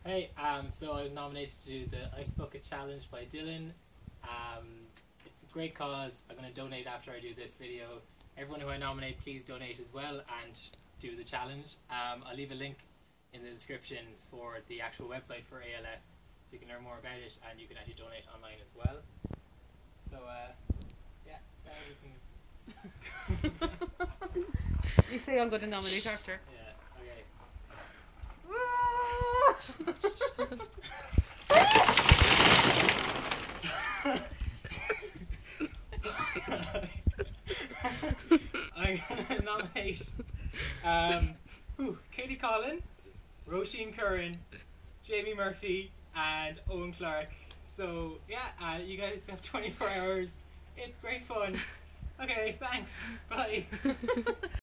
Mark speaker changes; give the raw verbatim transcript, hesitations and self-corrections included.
Speaker 1: Hey, um, so I was nominated to do the Ice Bucket Challenge by Dylan. Um, it's a great cause. I'm going to donate after I do this video. Everyone who I nominate, please donate as well and do the challenge. Um, I'll leave a link in the description for the actual website for A L S so you can learn more about it, and you can actually donate online as well. So, uh, yeah, everything.
Speaker 2: You say I'm going to nominate after.
Speaker 1: Yeah, okay. I'm gonna nominate um, whew, Katie Collin, Roisin Curran, Jamie Murphy, and Owen Clark. So yeah, uh, you guys have twenty-four hours. It's great fun. Okay, thanks. Bye.